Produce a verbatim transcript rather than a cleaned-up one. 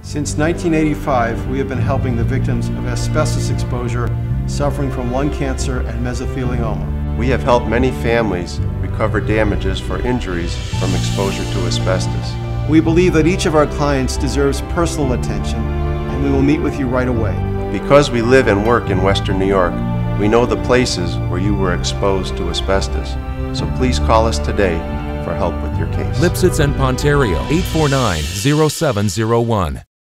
Since nineteen eighty-five, we have been helping the victims of asbestos exposure suffering from lung cancer and mesothelioma. We have helped many families recover damages for injuries from exposure to asbestos. We believe that each of our clients deserves personal attention, and we will meet with you right away. Because we live and work in Western New York, we know the places where you were exposed to asbestos. So please call us today for help with your case. Lipsitz and Ponterio, eight four nine, zero seven zero one.